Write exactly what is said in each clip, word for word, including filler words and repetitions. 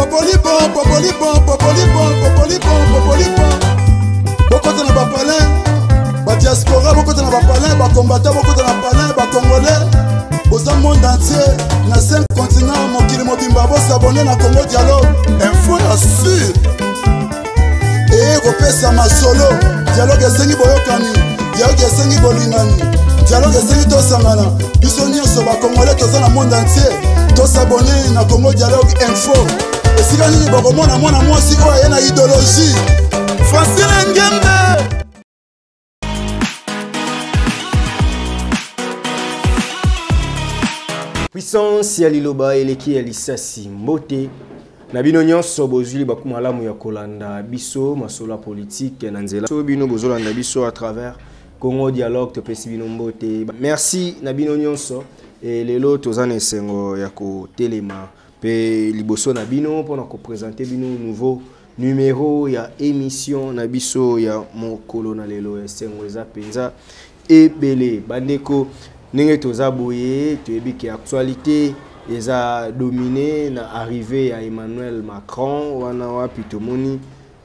Popolipon, popolipon, popolipon, popolipon, popolipon. Beaucoup de la palin, ba diaspora, beaucoup de la palin, ba combattant, beaucoup de la palin, ba congolais. Bosa monde entier, na cinq continents, mon kili mobimba, bo s'abonner na Congo Dialogue. Info ya sûr. Et repesa ma solo. Dialogue esengi boyokani, dialogue esengi bolingani, dialogue esengi tosangana. Biso nyonso ba congolais toza na monde entier. To s'abonner na Congo Dialogue Info. Et si la ligne bakomona mwana mwasi oyo aye na idéologie Francine Ngembe. Puissance ya liloba eleki ya lisasi mbote na bino nyonso bozuli bakumalamu ya kolanda biso masolo politique na nzela so bino bozolanda biso à travers Congo Dialogue to pesi bino mbote. Merci na bino nyonso et lelo tozana esengo ya ko telema pe liboso na bino pour nous présenter bino nouveau numéro ya émission na biso ya mokolo na lelo esengo eza penza ebele bandeko ndenge toza boye toyebi ke actualité eza dominé na arrivée ya Emmanuel Macron wana wapi tomoni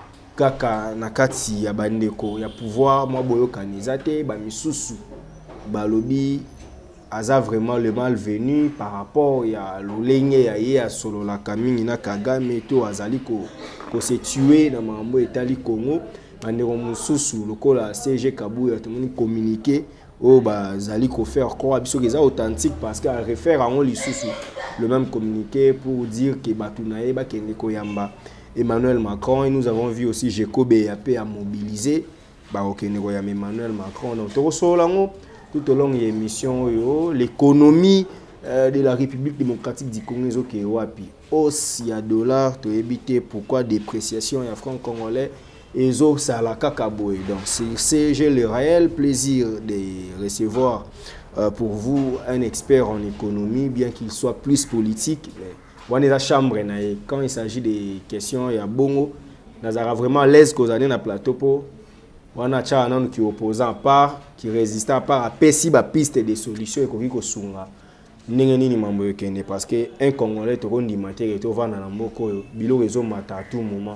kaka na kati ya bandeko ya pouvoir mwa boyokani eza te ba misusu balobi aza vraiment le malvenu par rapport ya lolenge ya ye ya solo la kamingi na Kagame to azali ko ko se tuer na mambo etali Congo bandeko mususu lokola C G Kabuya tomoni communiquer o bazali ko faire croire biso que ça authentique parce qu'à réfère en lisusu le même communiqué pour dire que batunaye ba kende ko yamba Emmanuel Macron et nous avons vu aussi Jacob Yape à mobiliser ba okende ko yamba Emmanuel Macron donc to solango tout au long de l'émission, l'économie euh, de la République démocratique du Congo qui est wapi. Hausse ya dollar, to éviter pourquoi dépréciation ya franc congolais et zo ça la kakaboy. Donc c'est j'ai le réel plaisir de recevoir euh, pour vous un expert en économie, bien qu'il soit plus politique. On est la chambre quand il s'agit des questions ya bongo, nazara vraiment l'aise qu'on a na plateau pour on a un qui opposant à part, qui résiste à part, à pessi ba piste de solutions et qu'on sunga. N'engeni ni mambo yokende parce que un Congolais to rondi matière to vana na mboko bilo réseau mata à tout moment.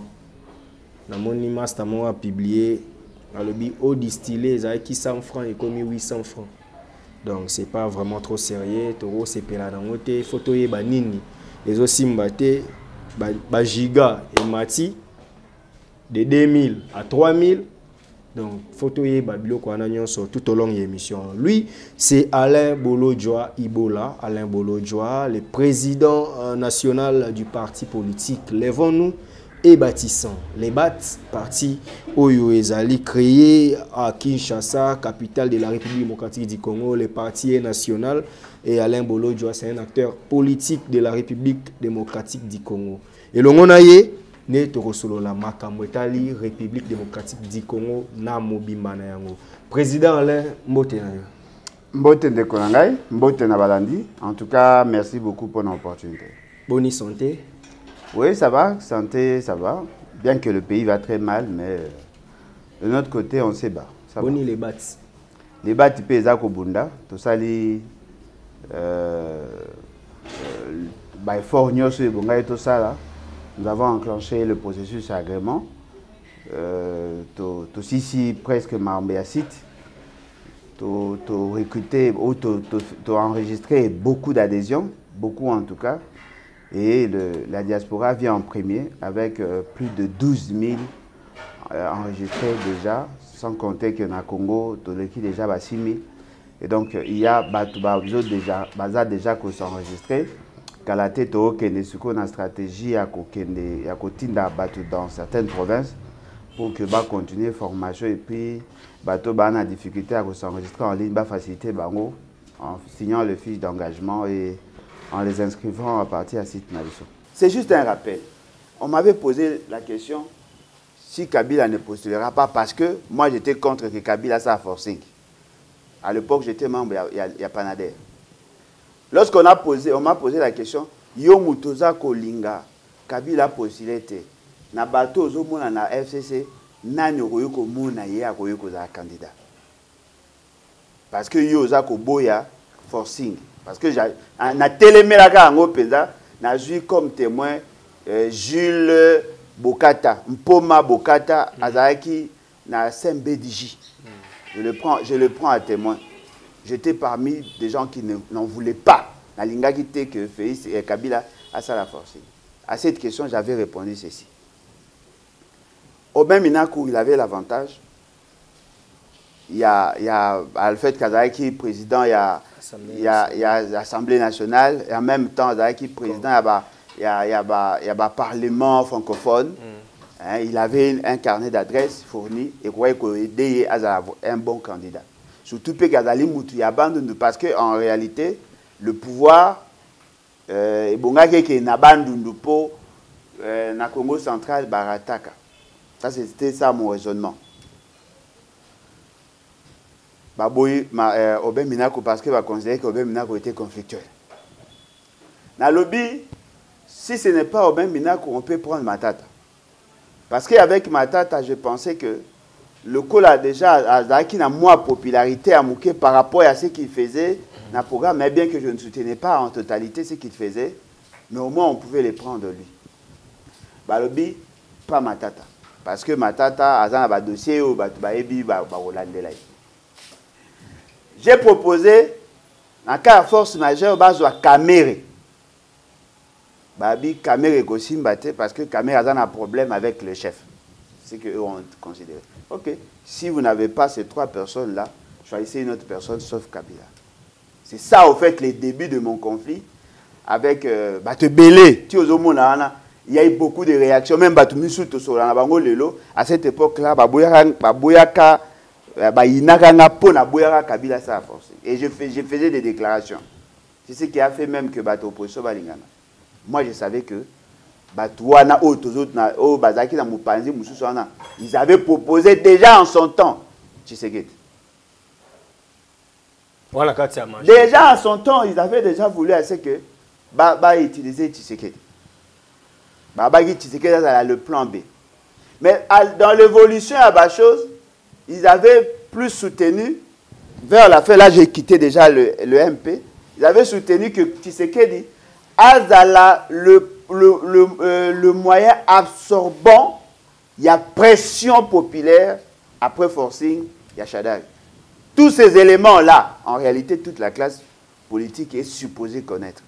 Na moni master mo a publié alobi eau distillée ça qui cent francs et comme huit cents francs. Donc c'est pas vraiment trop sérieux, to c'est pela na ngote photo ye ba nini. Les aussi mbate ba, ba giga et mati de deux mille à trois mille. Donc, photo ye babilo ko ananyonso tout au long de l'émission. Lui, c'est Alain Bolodjoa Ibola, Alain Bolodjoa, le président euh, national du parti politique Lèvons-nous et bâtissant. Les B A T, parti Oyo Ezali, créé à Kinshasa, capitale de la République démocratique du Congo. Le parti est national et Alain Bolodjoa, c'est un acteur politique de la République démocratique du Congo. Et l'ongonaye ne torosolo la makamwetali République démocratique du Congo na mobimba na yango. Président Alain Mbote na yo. Mbote de Konangai, Mbote na balandi. En tout cas, merci beaucoup pour l'opportunité. Bonne santé. Oui, ça va, santé, ça va. Bien que le pays va très mal, mais de notre côté, on se bat. Boni les bats. Les bats type Ezako Bunda, tout ça les euh by fort nyoso et bonga et tout ça là. Nous avons enclenché le processus d'agrément. Euh, tu ici presque Marambéa site. Tu as recruté ou tu as enregistré beaucoup d'adhésions, beaucoup en tout cas. Et le, la diaspora vient en premier avec euh, plus de douze mille euh, enregistrés déjà, sans compter qu'il y en a Congo, tu as déjà six mille. Et donc il y a déjà, déjà, déjà qui sont enregistrés. La tête au Kenya, une stratégie à Kotinda dans certaines provinces pour que bah continuer formation et puis bateau bah a difficulté à s'enregistrer en ligne, bah faciliter bango en signant le fiche d'engagement et en les inscrivant à partir à site Nabiso. C'est juste un rappel. On m'avait posé la question si Kabila ne postulera pas parce que moi j'étais contre que Kabila ça forcing. À l'époque j'étais membre il y a Panader. Lorsqu'on a posé, on m'a posé la question, yo mutoza kolinga, Kabila a postulé te. Na bateau zo mona na F C C, nani okoyoko mona ye akoyoko za candidat. Parce que yo za ko boya forcing. Parce que na télémé la ka ngo peza, na jui comme témoin euh, Jules Bokata, Mpoma Bokata, mm. Azaki, na S M B D J. Mm. Je le prends, je le prends à témoin. J'étais parmi des gens qui n'en voulaient pas. Na linga quitté que Félix et Kabila a ça la force. À cette question, j'avais répondu ceci. Aubin Minakou, il avait l'avantage. Il y a, il y a Alfred Kazaki, président, il y a il y a, il y a l'Assemblée nationale, et en même temps, Kazaki, président, il y a il y a il y a Parlement francophone. Mm. Hein, il avait un carnet d'adresses fourni et croyait qu'il était un bon candidat. Surtout que Kazali Moutou abandonne parce qu'en réalité, le pouvoir, euh, et n'abandonne pas na Congo central, Barataka. Ça, c'était ça mon raisonnement. Baboui, euh, Aubin Minakou, parce que va considérer qu'Aubin Minakou était conflictuel. Dans le lobby, si ce n'est pas Aubin Minakou, on peut prendre Matata. Parce qu'avec Matata, je pensais que le col a déjà acquis une moins popularité à Mouké par rapport à ce qu'il faisait dans le programme, mais bien que je ne soutenais pas en totalité ce qu'il faisait, mais au moins on pouvait les prendre de lui. Bah, le lobby, pas Matata. Parce que Matata, a un dossier où il va j'ai proposé, en cas de force majeure, à Kamere. Babi Kamere aussi parce que Kamere a un problème avec le chef. C'est qu'eux ont considéré. Ok, si vous n'avez pas ces trois personnes-là, choisissez une autre personne sauf Kabila. C'est ça, au fait, les débuts de mon conflit avec euh, Batebele. Il y a eu beaucoup de réactions, même Batumisu Tosola, à cette époque-là, Babouyaka. Et je, fais, je faisais des déclarations. C'est ce qui a fait même que Bato Poso Balingana. Moi, je savais que Batouana, ils avaient proposé déjà en son temps Tshisekedi. Voilà, quand ça marche. Déjà en son temps, ils avaient déjà voulu à ce que Baba utiliser Tshisekedi. Baba Tshisekedi a le plan B. Mais dans l'évolution à la chose, ils avaient plus soutenu, vers la fin, là j'ai quitté déjà le, le M P, ils avaient soutenu que Tshisekedi a le, le, le, euh, le moyen absorbant, il y a pression populaire, après forcing, il y a Chadari. Tous ces éléments-là, en réalité, toute la classe politique est supposée connaître.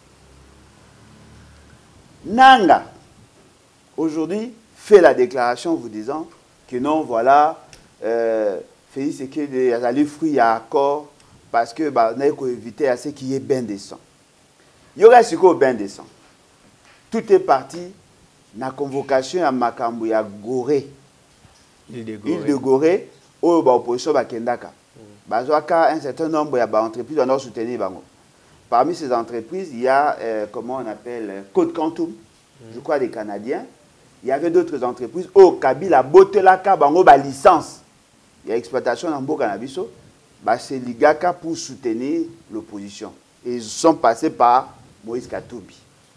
Nanga, aujourd'hui, fait la déclaration vous disant que non, voilà, Euh, Félix c'est que les allés fruits à accord parce que bah on a éviter à ce qui est bien descend. Il y aura ce qu'on bien descend. Tout est parti na convocation à Makambu ya Gorée. Île de Gorée. Île de Gorée au ba opposition ba kendaka. Ba zoaka un certain nombre ya ba entreprises on a soutenu bango. Parmi ces entreprises, il y a euh, comment on appelle euh, Code Quantum, mm. je crois des Canadiens. Il y avait d'autres entreprises au Kabila Botelaka bango ba licence. Il y a exploitation dans le cannabis, bah c'est l'Igaka pour soutenir l'opposition. Et ils sont passés par Moïse Katumbi.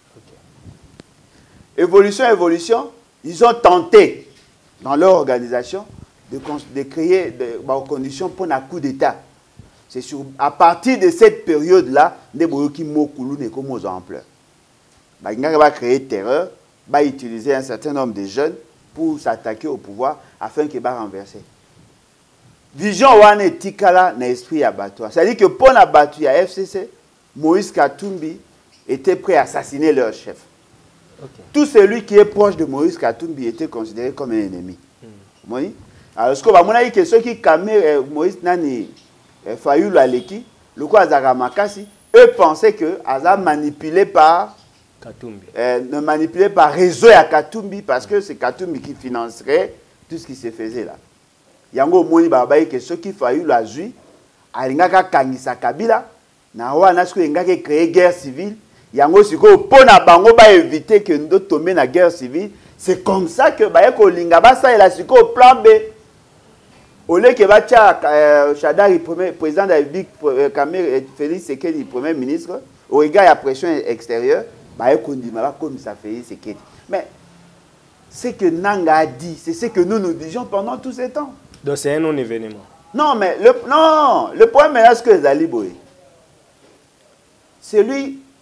Okay. Évolution, évolution, ils ont tenté dans leur organisation de, de créer des bah, conditions pour un coup d'État. C'est à partir de cette période-là, des Boyoki Mokoulou ne comme aux ampleurs. Bah, il va créer terreur, va utiliser un certain nombre de jeunes pour s'attaquer au pouvoir afin qu'il va renverser. Vision wane tikala na esprit ya bato. C'est-à-dire que pour la batu ya F C C, Moïse Katumbi était prêt à assassiner leur chef. Okay. Tout celui qui est proche de Moïse Katumbi était considéré comme un ennemi. Mm. Oui. Alors ce que bah que ceux qui camé Moïse nani Fayulu Aleki, le quoi Azara Makasi, eux pensaient que Azar manipulé par Katumbi. Euh, ne manipulé par réseau à Katumbi parce que c'est Katumbi qui financerait tout ce qui se faisait là. Yango moni babaye que ceux qui faillu la jui alingaka kangisa Kabila na wana ce que ngaka créer guerre civile yango siko pona bango ba éviter que ndo tomber na guerre civile. C'est comme ça que baye ko linga ba ça ela siko plan B au lieu que ba tia euh, Chadari premier président de la République Kamere Félix Sekedi premier ministre au regard de la pression extérieure baye ko ndima ba comme ça Félix Sekedi. Mais ce que Nanga a dit, c'est ce que nous nous disions pendant tous ces temps. Donc c'est un non-événement. Non, mais le, non, le problème est là, ce que les Aliboé. Celui,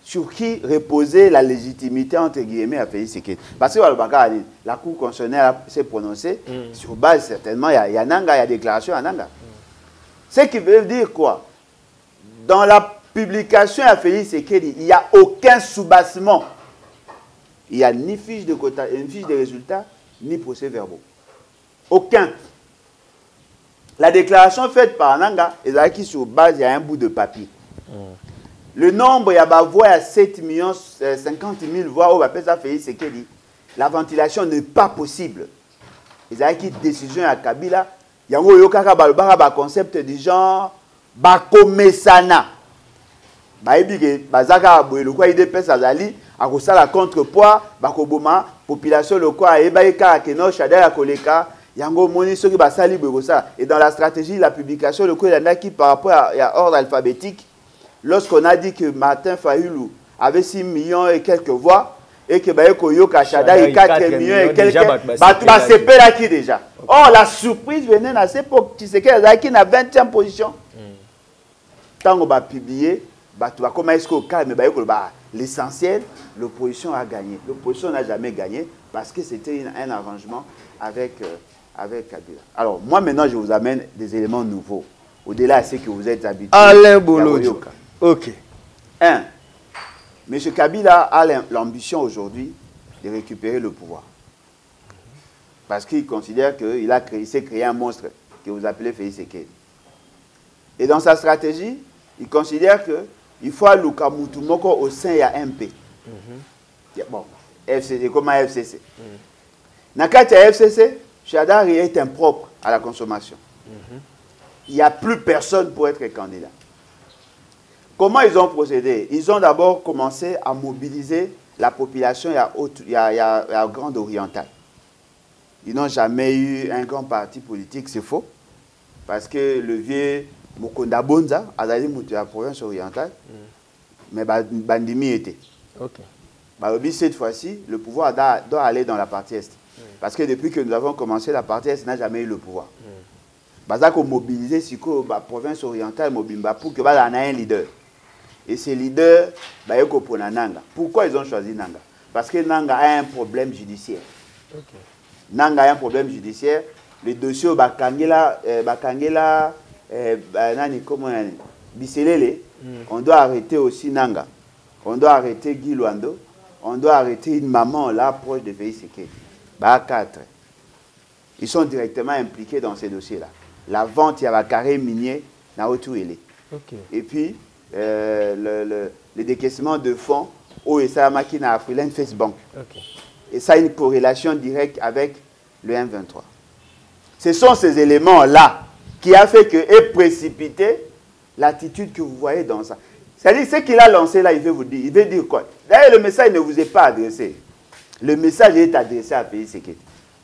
sur qui reposait la légitimité entre guillemets à Félix Tshisekedi. Parce que la Cour constitutionnelle s'est prononcée mm. sur base certainement, il y, y a Nanga, il y a déclaration à Nanga. Mm. Ce qui veut dire quoi? Dans la publication à Félix Tshisekedi, il n'y a aucun soubassement. Il n'y a ni fiche de quota, ni fiche de résultats, ni procès-verbaux. Aucun. La déclaration faite par Nanga, elle a qui sur base, il y a un bout de papier. Mm. Le nombre, il y a des voix à sept millions cinquante mille voix, on appelle ça Félix Tshisekedi. La ventilation n'est pas possible. Il y a qui décision à Kabila, il y a un concept du genre, Bakomesana. Bazaka le quoi il dépêche à Zali, à cause la contrepoids, Bakoboma, population le quoi, et Baïka, Keno, Shadaya, Koleka, Yango Moni, ceux qui basali ça. Et dans la stratégie, la publication, le quoi il y en a qui par rapport à ordre alphabétique, lorsqu'on a dit que Martin Fayulu avait six millions et quelques voix, et que Bayeko Yoka Shadaya quatre millions et quelques, bah c'est peu là qui déjà. Oh, la surprise venait à cette époque, tu sais qu'il y a qui na vingtième position. Tant qu'on va publier, bah, tu vas comment est-ce qu'on calme, bah, l'essentiel, l'opposition a gagné. L'opposition n'a jamais gagné parce que c'était un arrangement avec, euh, avec Kabila. Alors, moi maintenant, je vous amène des éléments nouveaux, au-delà de ce que vous êtes habitués. Alain Bolodjo. Ok. Un, M. Kabila a l'ambition aujourd'hui de récupérer le pouvoir. Parce qu'il considère qu'il a créé, s'est créé un monstre que vous appelez Félix Tshisekedi. Et dans sa stratégie, il considère qu'il faut aller au sein de M P. Mm-hmm. Bon, F C C, comment F C C? Dans le cas de F C C, Chadari est impropre à la consommation. Mm-hmm. Il n'y a plus personne pour être candidat. Comment ils ont procédé? Ils ont d'abord commencé à mobiliser la population il y a, il y a, il y a, il y a Grande Orientale. Ils n'ont jamais eu un grand parti politique, c'est faux. Parce que le vieux Mokonda Bonza, à la province orientale, mm. mais Bandimi était. Okay. Bah, cette fois-ci, le pouvoir doit, doit aller dans la partie Est. Mm. Parce que depuis que nous avons commencé, la partie Est n'a jamais eu le pouvoir. Bah, ça a mobilisé la province orientale pour que bah, y ait un leader. Et ces leaders, bah, ils ont Nanga. Pourquoi ils ont choisi Nanga? Parce que Nanga a un problème judiciaire. Okay. Nanga a un problème judiciaire. Les dossiers au Bakangela, Bakangela, comment Biselele, on doit arrêter aussi Nanga. On doit arrêter Guy Luando. On doit arrêter une maman là proche de Félix Tshisekedi. Bah, quatre. Ils sont directement impliqués dans ces dossiers-là. La vente, il y a un carré minier, na okay. Et puis, euh, le, le, le décaissement de fonds, au S A M qui n'a Freeland Face Bank. Okay. Et ça a une corrélation directe avec le M vingt-trois. Ce sont ces éléments-là qui a fait que est précipité l'attitude que vous voyez dans ça. C'est-à-dire, ce qu'il a lancé là, il veut vous dire, il veut dire quoi? D'ailleurs, le message ne vous est pas adressé. Le message est adressé à Félix Tshisekedi.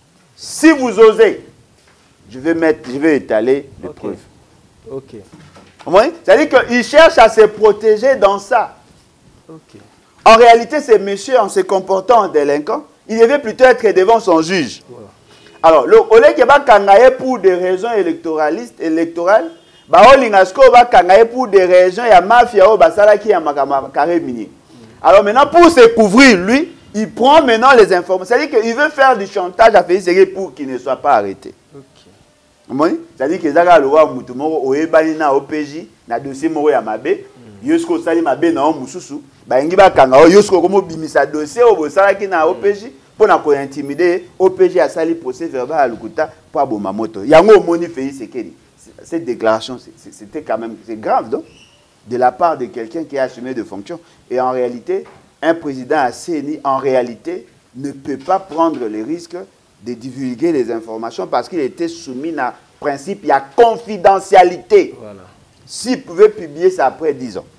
Si vous osez, je vais mettre, je vais étaler les okay. preuves. Ok. C'est-à-dire qu'il cherche à se protéger dans ça. Okay. En réalité, ce monsieur, en se comportant en délinquant, il devait plutôt être devant son juge. Voilà. Alors, le olé qui va kangaye pour des raisons électoralistes, électorales, bah olingasko va kangaye pour des raisons ya mafia au basala qui a carré minier. Alors maintenant, pour se couvrir, lui, il prend maintenant les informations. C'est-à-dire qu'il veut faire du chantage à Félix Tshisekedi pour qu'il ne soit pas arrêté. Okay. C'est-à-dire que Zaga Loa Moutumoro, Oebalina, O P J, na dossier Moro Yamabe, Yosko Sali Mabe na Omususu, Baingiba Kanga, Yosko Komo Bimisa dossier, Obosala qui na O P J, pour nous intimider, O P J a sali procès verbal à Lukuta pour Abomamoto. Yango Moni Félix Tshisekedi. Cette déclaration, c'était quand même grave, donc, de la part de quelqu'un qui a assumé de fonctions. Et en réalité, un président à C N I, en réalité, ne peut pas prendre le risque de divulguer les informations parce qu'il était soumis à principe, il y a confidentialité. Voilà. S'il pouvait publier ça après dix ans.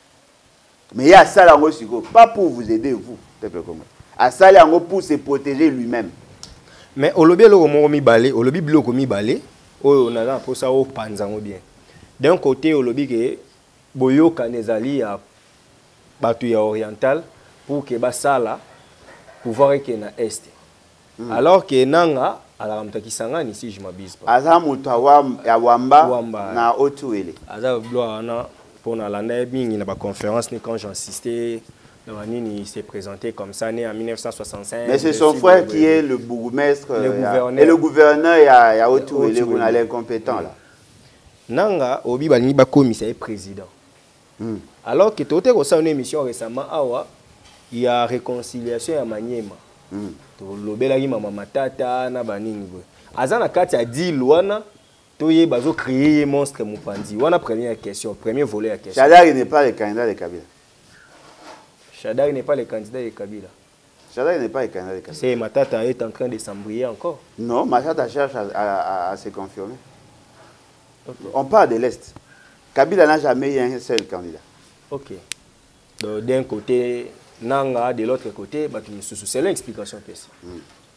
Mais il y a ça là, pas pour vous aider, vous, peuple congolais. À ça là, pour se protéger lui-même. Mais au lobby, au lobby, au lobby, au lobby, on a pour ça au panzango bien. D'un côté, au lobby, que Boyo Kanezali a battu oriental pour que Basala pouvoir que na est. Mm. Alors que Nanga à la Ramtakisanga si je m'abuse pas. Aza mutawa ya wamba na otuele. Aza bloa na Pour l'année, il y a une conférence, quand j'insistais, il s'est présenté comme ça, né en mille neuf cent soixante-cinq. Mais c'est son frère qui est le bourgmestre. Le gouverneur. Et le gouverneur, il y a, il y a autour, il est l'incompétent là. Nanga, Obi Bani ba commissaire président. Mm. Alors que tu as une émission récemment, il y a réconciliation à Maniema. Tu as dit maman matata na baningi. Azana kati a dit loana, tu as bazo créer monstre Mupandi. Wana première question, premier volet à question. Chadar n'est pas le candidat de Kabila. Chadar n'est pas le candidat de Kabila. Chadar n'est pas le candidat de Kabila. C'est Matata est en train de s'embrouiller encore. Non, Matata cherche à, à, à, à se confirmer. Okay. On parle de l'Est. Kabila n'a jamais eu un seul candidat. Ok. D'un côté, Nanga, de l'autre côté, c'est l'explication. Mm.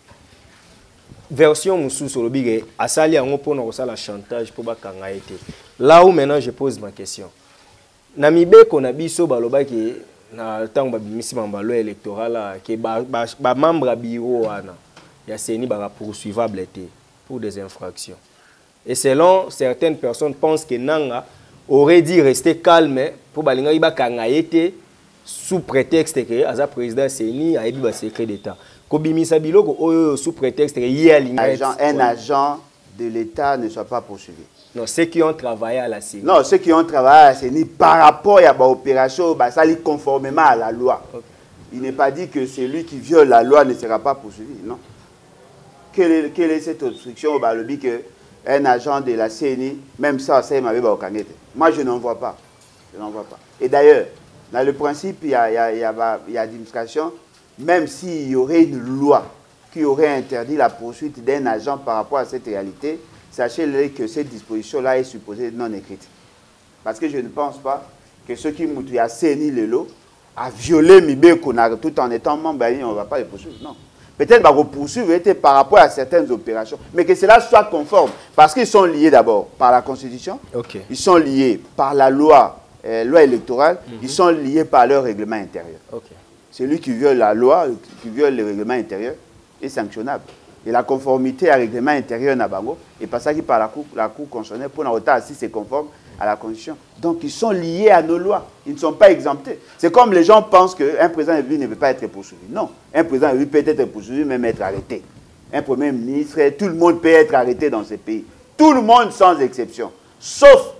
Version Moussou sur le big, Asali a un peu de chantage pour Bakangaïté. Là où maintenant je pose ma question. Namibé qu'on a biso baloba qui na temps babimisi mambalo électoral qui ba ba membre bureau ana ya seni ba poursuivable pour des infractions. Et selon certaines personnes pensent que Nanga aurait dû rester calme pour balinga iba kangaïté sous prétexte que Aza président Seni a élu le secret d'État. Kobimisa biloko oyo sous prétexte que agent, un agent de l'État ne soit pas poursuivi. Non, ceux qui ont travaillé à la C E N I. Non, ceux qui ont travaillé à la C E N I par rapport à l'opération, bah, ça lit conformément à la loi. Okay. Il n'est pas dit que celui qui viole la loi ne sera pas poursuivi, non. Quelle est, quelle est cette obstruction bah, le dit que un agent de la C E N I, même ça, ça m'avait pas au Kangete. Moi, je n'en vois pas. Je n'en vois pas. Et d'ailleurs, dans le principe, il y a, il y a, il y a, il y a administration, même s'il y aurait une loi qui aurait interdit la poursuite d'un agent par rapport à cette réalité, sachez que cette disposition-là est supposée non écrite. Parce que je ne pense pas que ceux qui ont assaini le lot, a violé Mibé Konara tout en étant membre, on ne va pas les poursuivre. Non. Peut-être qu'on va poursuivre par rapport à certaines opérations, mais que cela soit conforme. Parce qu'ils sont liés d'abord par la Constitution, okay. Ils sont liés par la loi, euh, loi électorale, mm-hmm. Ils sont liés par leur règlement intérieur. Okay. Celui qui viole la loi, qui viole le règlement intérieur, est sanctionnable. Et la conformité à règlement intérieur Nabango est passée par la Cour, la cour constitutionnelle pour n'avoir si c'est conforme à la Constitution. Donc ils sont liés à nos lois. Ils ne sont pas exemptés. C'est comme les gens pensent qu'un président de ne peut pas être poursuivi. Non. Un président de peut être poursuivi, même être arrêté. Un premier ministre, tout le monde peut être arrêté dans ce pays. Tout le monde sans exception. Sauf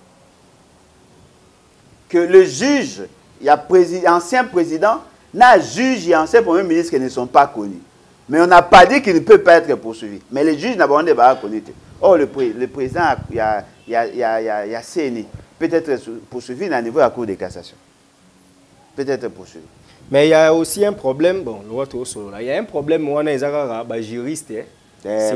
que le juge, il y a président, ancien président, n'a juge et ancien premier ministre qui ne sont pas connus. Mais on n'a pas dit qu'il ne peut pas être poursuivi. Mais les juges n'ont pas connu. Or, le, pré le président, il y a, il y a, il y a, il y a, il y a C N I, peut être poursuivi à niveau de la Cour de cassation. Peut-être poursuivi. Mais il y a aussi un problème, bon, il y a un problème, on a des juristes. C'est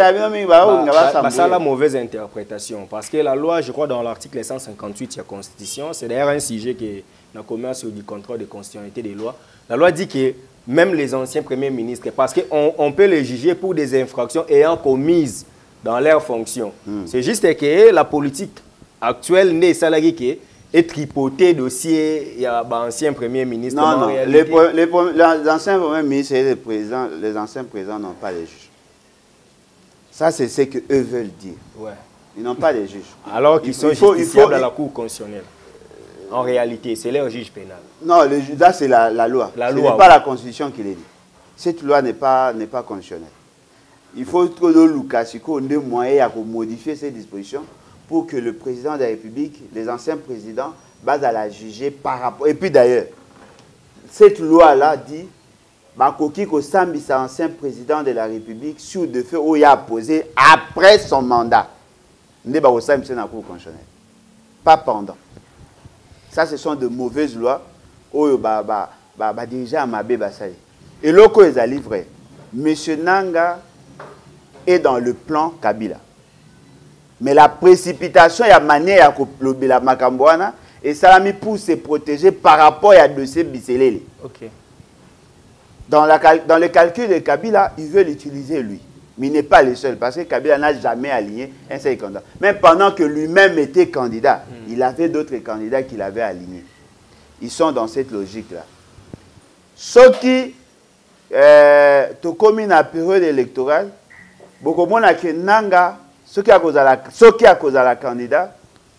la mauvaise interprétation. Parce que la loi, je crois, dans l'article cent cinquante-huit de la Constitution, c'est d'ailleurs un sujet qui n'a commun sur du contrôle de constitutionnalité des lois. La loi dit que même les anciens premiers ministres, parce qu'on on peut les juger pour des infractions ayant commises dans leurs fonctions. Mm. C'est juste que la politique actuelle n'est salariée qui est tripotée dossier, il y a anciens premiers ministres. Non, non, les, les, les anciens premiers ministres et les, présidents, les anciens présidents n'ont pas les juges. Ça, c'est ce qu'eux veulent dire. Ouais. Ils n'ont pas les juges. Alors qu'ils sont justiciables à la Cour constitutionnelle. En réalité, c'est leur juge pénal. Non, le, là, c'est la, la loi. La Ce n'est pas oui. la Constitution qui les dit. Cette loi n'est pas, n'est pas constitutionnelle. Il faut que le Lukasiko ait des moyens de modifier ces dispositions pour que le président de la République, les anciens présidents, basent à la juger par rapport. Et puis d'ailleurs, cette loi-là dit Bakoki Kosambi, c'est ancien président de la République, sur de fait où il a posé après son mandat. Ne pas Kosambi, c'est dans la Cour constitutionnelle. Pas pendant. Ça, ce sont de mauvaises lois. Oh, bah, bah, bah, bah, déjà, Mabé Bassali. Et l'autre, ils allaient vrai. Monsieur Nanga est dans le plan Kabila. Mais la précipitation, il y a manière à couper la Makambouana. Et ça l'a mis pour se protéger par rapport à dossier Bisselele. Ok. Dans, la, dans le calcul de Kabila, ils veulent l'utiliser lui. Mais il n'est pas le seul, parce que Kabila n'a jamais aligné un seul candidat. Même pendant que lui-même était candidat, mm. il avait d'autres candidats qu'il avait alignés. Ils sont dans cette logique-là. Ceux qui, euh, comme une période électorale, beaucoup de gens qui Nanga, ceux qui a causé la candidat,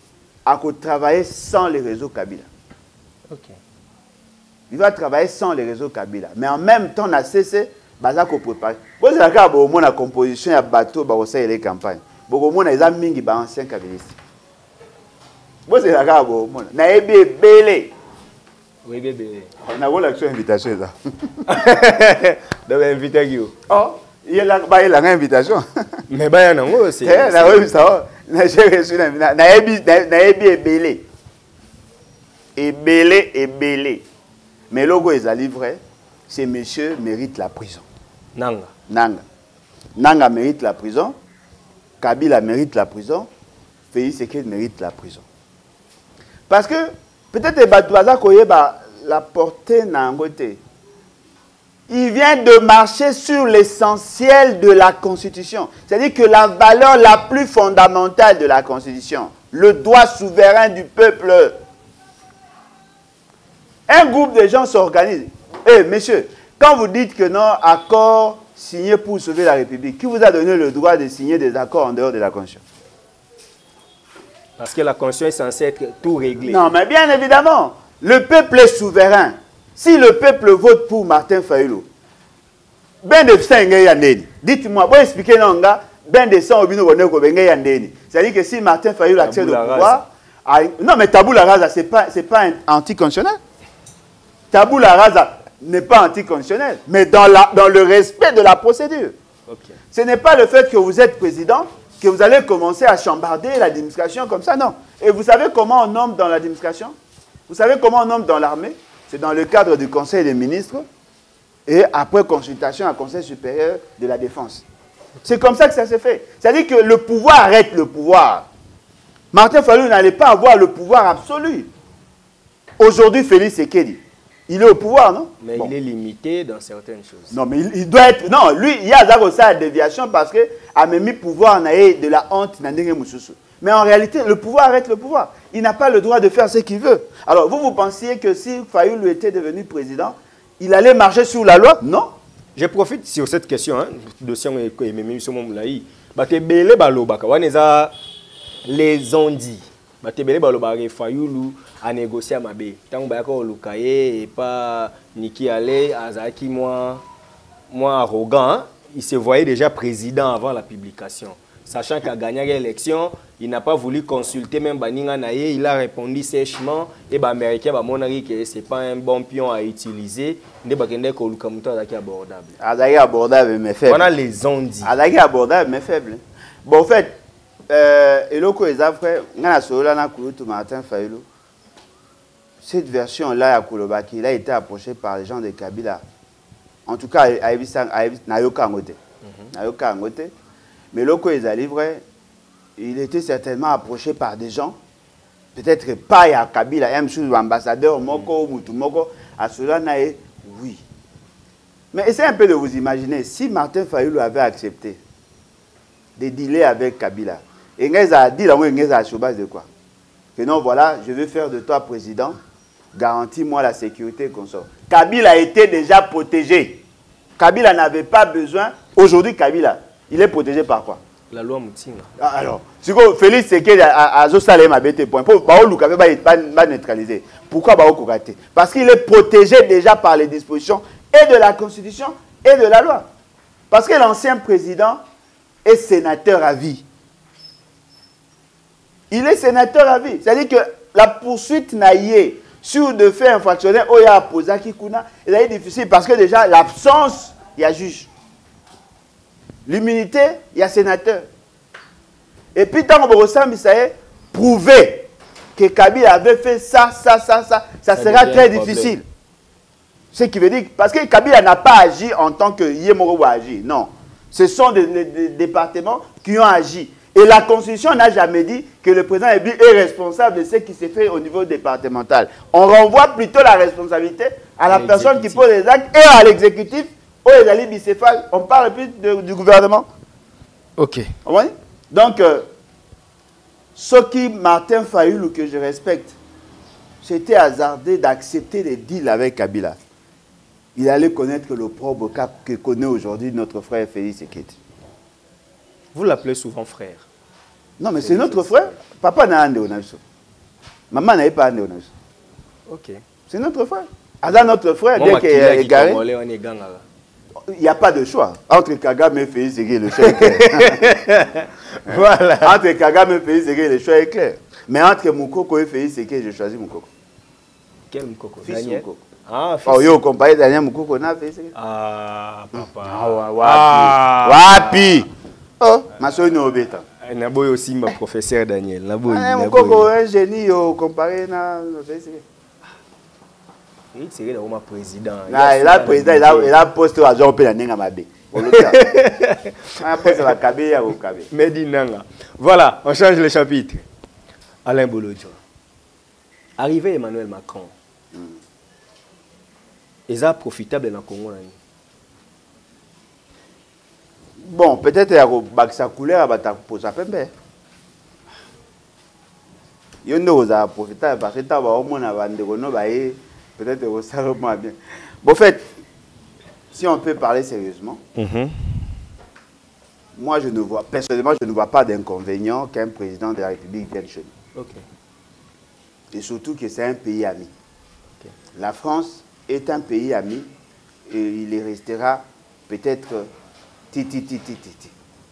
à travailler sans les réseaux Kabila. Okay. Il va travailler sans les réseaux Kabila. Mais en même temps, on a cessé de préparer. Vous avez la composition de bateau pour les campagnes. Vous avez des amis qui sont anciens Kabilistes. Vous avez la belé. Oui, bébé. On a l'action invitation. Donc, invité qui? Oh, il y a une invitation. Mais il y a une aussi. J'ai reçu l'invitation. Naebi est belé. Et belé et belé. Mais le logo est vrai. Ces messieurs méritent la prison. Nanga. Nanga. Nanga mérite la prison. Kabila mérite la prison. Félix Tshisekedi mérite la prison. Parce que peut-être que Batouaza Koyeba la portée n'angoté. Il vient de marcher sur l'essentiel de la Constitution. C'est-à-dire que la valeur la plus fondamentale de la Constitution, le droit souverain du peuple. Un groupe de gens s'organise. Eh, hey, messieurs, quand vous dites que non, accord signé pour sauver la République, qui vous a donné le droit de signer des accords en dehors de la Constitution? Parce que la Constitution est censée être tout réglée. Non, mais bien évidemment, le peuple est souverain. Si le peuple vote pour Martin Fayulu, ben de sang yandeni. Dites-moi, vous expliquez non gars, ben de sang obino bonne ko ben yandeni. C'est-à-dire que si Martin Fayulu accède au pouvoir, à... non mais tabou la rasa c'est pas c'est pas anticonstitutionnel. Tabou la rasa n'est pas anticonstitutionnel, mais dans la dans le respect de la procédure. Okay. Ce n'est pas le fait que vous êtes président que vous allez commencer à chambarder l'administration comme ça, non. Et vous savez comment on nomme dans l'administration? Vous savez comment on nomme dans l'armée? C'est dans le cadre du Conseil des ministres et après consultation au Conseil supérieur de la défense. C'est comme ça que ça se fait. C'est-à-dire que le pouvoir arrête le pouvoir. Martin Fayulu n'allait pas avoir le pouvoir absolu. Aujourd'hui, Félix Tshisekedi, il est au pouvoir, non? Mais bon. Il est limité dans certaines choses. Non, mais il, il doit être... Non, lui, il y a aussi la déviation parce qu'il a mis le pouvoir de la honte. Mais en réalité, le pouvoir arrête le pouvoir. Il n'a pas le droit de faire ce qu'il veut. Alors, vous, vous pensiez que si Fayulu était devenu président, il allait marcher sur la loi? Non. Je profite sur cette question. Hein, dossier les ont dit. Batebele baloba Fayulu a négocié à Mabé. Tant que Lukaye et pas Niki Ale, Azaki, moi, moi arrogant, il se voyait déjà président avant la publication. Sachant qu'il a gagné l'élection, il n'a pas voulu consulter même Baninga Naye, il a répondu sèchement et les Américains ont dit que ce n'est pas un bon pion à utiliser. Il a dit que Lukamuto est abordable. Azaki abordable mais faible. Voilà les ont dit. Azaki abordable mais faible. Bon, en fait, et loko ezafre ngana solola na kulutu Martin Fayulu. Cette version là à Kolobaki, il a été approché par les gens de Kabila. En tout cas, à Nayoka Ngote. Nayoka Ngote. Mais loko ezalivre, il était certainement approché par des gens, peut-être pas à Kabila, même sous l'ambassadeur Moko ou Moutoumoko, à cela naé, oui. Mais essayez un peu de vous imaginer, si Martin Fayulu avait accepté de dealer avec Kabila, et Ngeza a dit, sur base de quoi? Que non, voilà, je veux faire de toi président, garantis-moi la sécurité qu'on sort. Kabila était déjà protégé. Kabila n'avait pas besoin. Aujourd'hui, Kabila, il est protégé par quoi? La loi Moutinga. Alors, si vous Félix Tshisekedi a Zosalem a bêté point, pour pas neutraliser. Pourquoi Baoku raté? Parce qu'il est protégé déjà par les dispositions et de la Constitution et de la loi. Parce que l'ancien président est sénateur à vie. Il est sénateur à vie. C'est-à-dire que la poursuite naïe sur de faits infractionnels, il y a Posaki Kuna, est difficile parce que déjà l'absence, il y a juge. L'immunité, il y a sénateur. Et puis, tant qu'on ressemble, ça est prouvé que Kabila avait fait ça, ça, ça, ça, ça, ça sera très difficile. Ce qui veut dire, parce que Kabila n'a pas agi en tant que Yemoro a agi. Non. Ce sont des, des, des départements qui ont agi. Et la Constitution n'a jamais dit que le président est responsable de ce qui s'est fait au niveau départemental. On renvoie plutôt la responsabilité à la personne qui pose les actes et à l'exécutif. On parle plus de, du gouvernement. Ok. Oui? Donc, euh, ce qui Martin Fayulu, que je respecte, c'était hasardé d'accepter les deals avec Kabila. Il allait connaître le propre cap que connaît aujourd'hui notre frère Félix Tshisekedi. Vous l'appelez souvent frère. Non, mais c'est notre frère. Papa n'a pas de Maman n'avait pas amené. Ok. C'est notre frère. Azan notre frère, Moi, dès qu'il est égaré, il n'y a pas de choix. Entre Kagame et Félix Ségué, le choix est clair. Voilà. Entre Kagame et Félix Ségué, le choix est clair. Mais entre Moukoko et Félix Ségué, je choisis Moukoko. Quel Moukoko? Fils Daniel Moukoko. Ah, fils. Oh, yo, comparé Daniel Moukoko, na Félix Ségué. Ah, papa. Ah, ouais, Ah. wapi. Oh, ma soeur est obéta. Naboy aussi, ma professeur Daniel. Naboy. Moukoko, un génie, comparé na Félix Ségué. Il serait dans mon président. Il a président, il a posté à Jean-Pierre Nenga Mabé. Voilà, on change le chapitre. Alain Bolodjo. Arrivé Emmanuel Macron. Est ça profitable dans le Congo? Bon, peut-être qu'il y a sa couleur pour sa pembe. Il y a profitable parce que tu as peut-être que ça va bien. Bon, en fait, si on peut parler sérieusement, mm-hmm. moi, je ne vois, personnellement, je ne vois pas d'inconvénient qu'un président de la République vienne chez nous. Okay. Et surtout que c'est un pays ami. Okay. La France est un pays ami et il y restera peut-être titi, titi, titi.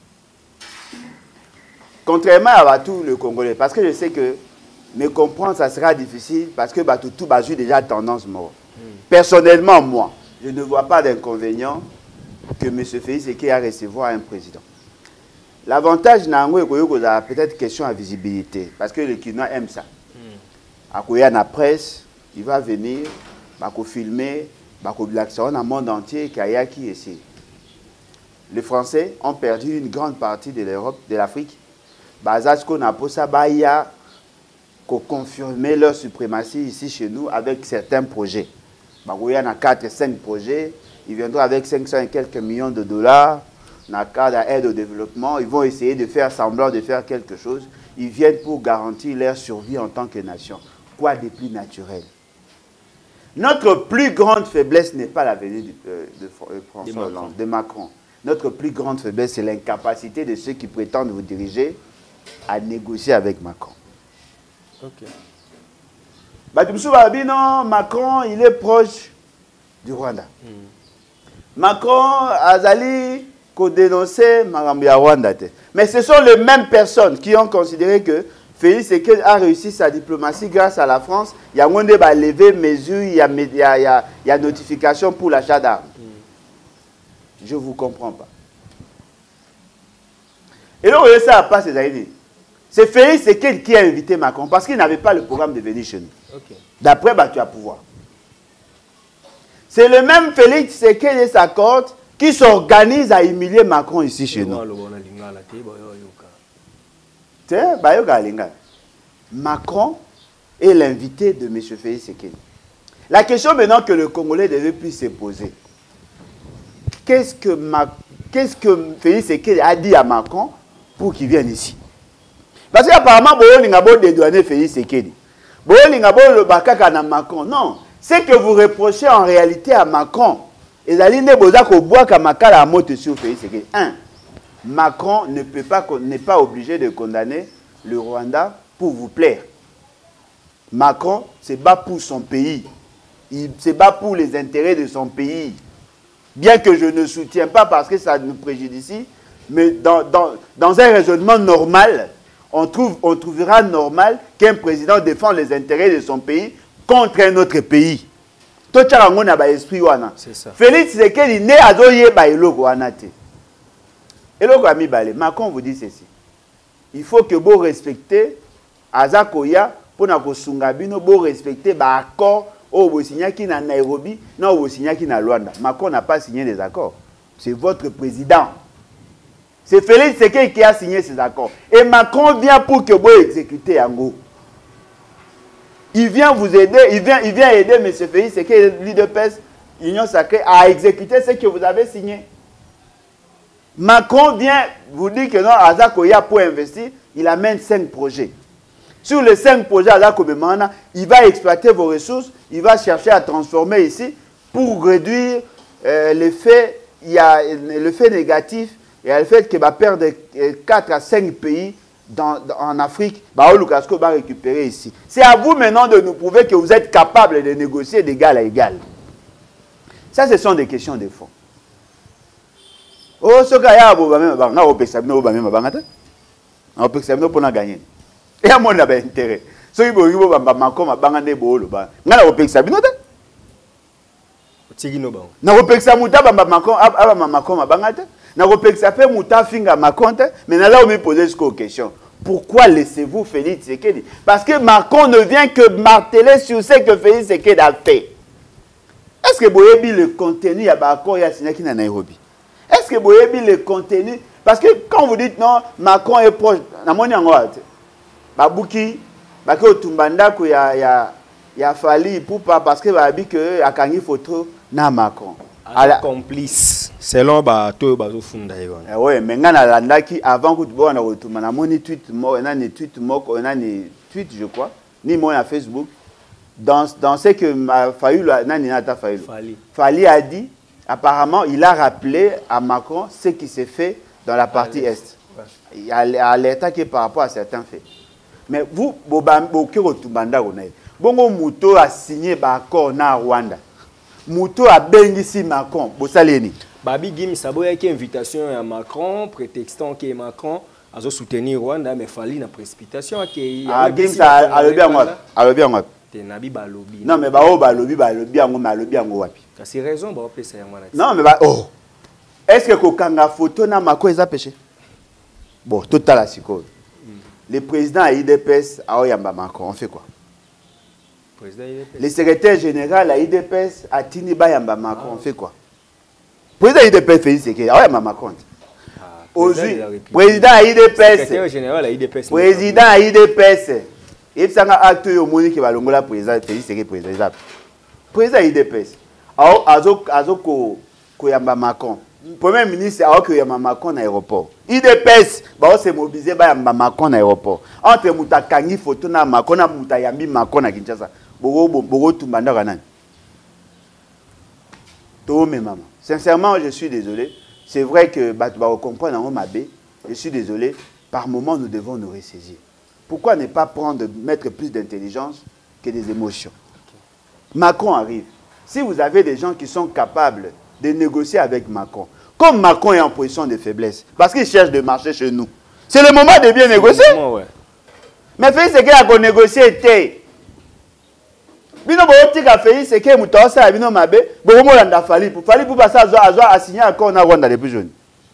Contrairement à tout le Congolais, parce que je sais que me comprendre, ça sera difficile parce que bah, tout, tout bah, j'ai déjà tendance mort. Mm. Personnellement, moi, je ne vois pas d'inconvénient que M. Félix Ségué a recevoir un président. L'avantage, c'est peut-être question à visibilité, parce que les Kinois aiment ça. À quoi il y a la presse, il va venir, il va filmer, il va dans le monde entier, qui ici. Les Français ont perdu une grande partie de l'Europe, de l'Afrique. Ce qu'on a pour ça, il y a confirmer leur suprématie ici chez nous avec certains projets. Il y a quatre cinq projets, ils viendront avec cinq cents et quelques millions de dollars, dans le cadre d'aide au développement, ils vont essayer de faire semblant de faire quelque chose. Ils viennent pour garantir leur survie en tant que nation. Quoi de plus naturel? Notre plus grande faiblesse n'est pas la venue de, euh, de François Hollande, de Macron. Notre plus grande faiblesse, c'est l'incapacité de ceux qui prétendent vous diriger à négocier avec Macron. Ok. Macron, il est proche du Rwanda. Mm. Macron, Azali, qu'on dénonçait Marambia Rwanda. Mais ce sont les mêmes personnes qui ont considéré que Félix Ségué a réussi sa diplomatie grâce à la France. Il y a un débat levé, mesure, il y a, il y a, il y a, il y a notification pour l'achat d'armes. Mm. Je ne vous comprends pas. Et donc, ça n'a pas ces années. C'est Félix Ségué qui a invité Macron parce qu'il n'avait pas le programme de venir chez nous. Okay. D'après, bah, tu as pouvoir. C'est le même Félix Ségué et sa cohorte qui s'organise à humilier Macron ici chez nous. Macron est l'invité de M. Félix Ségué. La question maintenant que le Congolais devait plus se poser, qu'est-ce que, qu'est-ce que Félix Ségué a dit à Macron pour qu'il vienne ici? Parce qu'apparemment, Bolinga Bo dédouané Félix Ségué. Bolinga Bo le bakaka na Macron. Non, c'est que vous reprochez en réalité à Macron. Et Zaline Boza ko boit kamakala à moto sur Félix Ségué. Un, Macron ne peut pas, n'est pas obligé de condamner le Rwanda pour vous plaire. Macron se bat pour son pays. Il se bat pour les intérêts de son pays. Bien que je ne soutiens pas parce que ça nous préjudicie, mais dans, dans, dans un raisonnement normal, on, trouve, on trouvera normal qu'un président défende les intérêts de son pays contre un autre pays. C'est ça. Félix Ségué né à Zoye Baïlo Wanate. Et le ami Balé, Macron vous dit ceci. Il faut que vous respectez Azakoya pour que Sungabino vous respectez l'accord au vous signé qui na Nairobi, non vous signé qui na Luanda. Macron n'a pas signé des accords. C'est votre président. C'est Félix Ségué qui a signé ces accords. Et Macron vient pour que vous exécutez Yango. Il vient vous aider, il vient, il vient aider M. Félix Ségué, leader P E S, Union Sacrée, à exécuter ce que vous avez signé. Macron vient vous dire que non, Azakoya pour investir, il amène cinq projets. Sur les cinq projets Azakoya, il va exploiter vos ressources, il va chercher à transformer ici pour réduire euh, l'effet, il y a l'effet négatif. Et le fait qu'il va perdre quatre à cinq pays dans, dans, en Afrique, bah, Lukasco va récupérer ici. C'est à vous maintenant de nous prouver que vous êtes capable de négocier d'égal à égal. Ça, ce sont des questions de fond. Oh, ce gars-là, on a un peu de temps, on a un peu de temps pour gagner. Et à mon intérêt. Ce qui est bon, on a un peu de temps, on a un peu de temps. Na repekisa muta ba makon aba makon mabangate na repekisa pe muta finga makonte mais là on me poser cette question. Pourquoi laissez-vous Félix Tshisekedi? Parce que Macron ne vient que marteler sur ce que Félix Tshisekedi a fait. Est-ce que boyebi le contenu ya ba accord ya signé qui na Nairobi? Est-ce que boyebi le contenu parce que quand vous dites non Macron est proche na moni yango ate ba buki ba ke otumbanda ko ya ya ya fali pour pas parce que ba bi que akangi photo na Macron. Alors, complice. Selon bato bazo funda yon. Eh ouais, mais ngana landaki avant que tu vois na retourna na moni tweet mo na ni tweet mo na ni tweet je crois, ni moi à Facebook dans dans ce que ma Fayulu nani nata Fayulu. Fali. Fali a dit apparemment il a rappelé à Macron ce qui s'est fait dans la partie est. Il y a alerté qui par rapport à certains faits. Mais vous bobam bokiro tumbanda onaye. Bongo Muto a signé ba accord na Rwanda. Muto a bengisi Macron, bosaleni. Babi Gim Sabo y a une invitation à Macron, prétextant que Macron a soutenir Rwanda, mais fallait une précipitation. Ah, Gim ça a le bien moi, a le bien moi. T'es nabi balobi. Non mais bah oh balobi balobi ango balobi ango wapi. C'est raison bah opé ça yamana. Non mais bah oh. Est-ce que kokanga photo na Macron est péché? Bon, total à siko. Le président a I D P S a oyamba Macron, on fait quoi? Le secrétaire général à I D P S à Tiniba Yamba Macron, on fait quoi? Président I D P S Félix Tshisekedi, ah ouais, Macron. Aujourd'hui, président à I D P S. Secrétaire général à I D P S. Président à I D P S. Et puis ça a acte au monde qui va l'ongola président Félix Tshisekedi président. Président à I D P S. Alors azo azo ko ko Yamba Macron. Premier ministre a que Yamba Macron à l'aéroport. I D P S ba se mobiliser ba Yamba Macron à l'aéroport. Entre mutakangi photo na Macron na mutayambi Macron à Kinshasa. Sincèrement, je suis désolé. C'est vrai que je suis désolé. Par moment, nous devons nous ressaisir. Pourquoi ne pas prendre, mettre plus d'intelligence que des émotions? Macron arrive. Si vous avez des gens qui sont capables de négocier avec Macron, comme Macron est en position de faiblesse, parce qu'il cherche de marcher chez nous, c'est le moment de bien négocier. Moment, ouais. Mais Félix Tshisekedi a négocié. Bino booti ka Félix Tshisekedi mutosa bino mabe bomo landa fali pour fali pour passer à à à signer accord na Rwanda depuis jeune.